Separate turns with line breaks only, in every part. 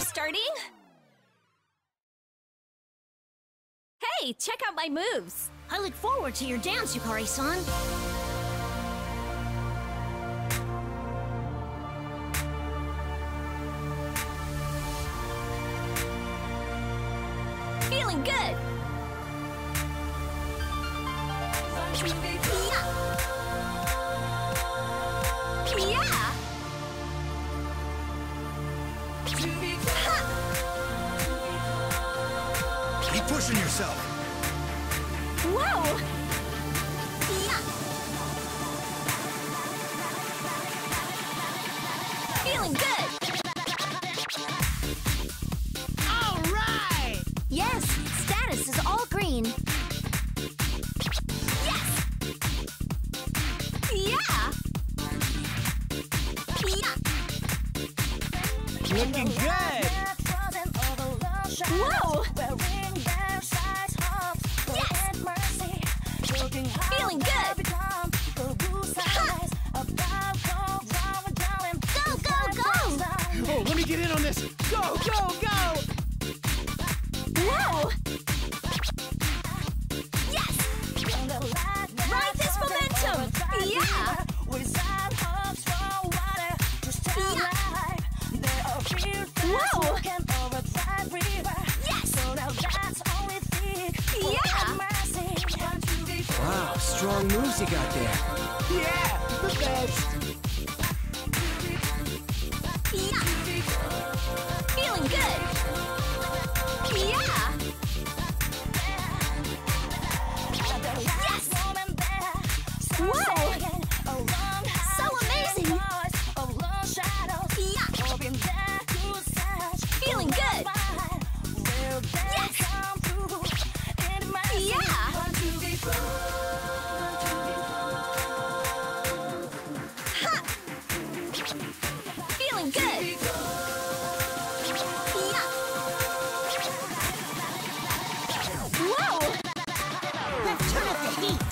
starting? Hey, check out my moves!
I look forward to your dance, Yukari-san.
Feeling good! Yeah!
Keep pushing yourself.
Whoa! Feeling good!
All right!
Yes, status is all green.
Yes! Yeah! Yeah!
Looking good!
Whoa! Feeling good!
Go, go, go!
Oh, let me get in on this! Go, go, go!
Whoa! Yes! Ride this momentum! Yeah! Whoa! Yes! Yeah!
Wow, strong moves you got there.
Yeah, the best!
Yeah! Feeling good! Yeah! Yes! Whoa! So amazing! Yeah! Feeling good! Yes! Yeah! Ha! Feeling good! Yeah! Whoa!
Let's turn up the heat.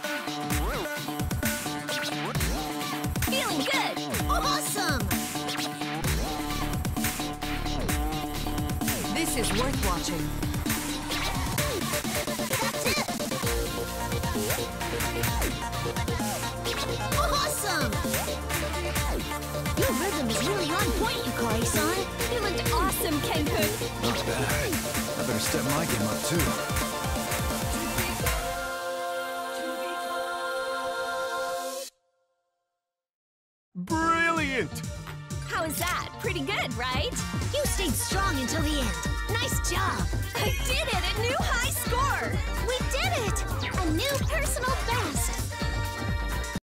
Feeling good!
Awesome!
This is worth watching.
That's it! Awesome! Your rhythm is really on point, Yukari-san.
You looked awesome, Ken-kun!
Not bad. I better step my game up too.
Brilliant!
How is that? Pretty good, right?
You stayed strong until the end. Nice job!
I did it! A new high score!
We did it! A new personal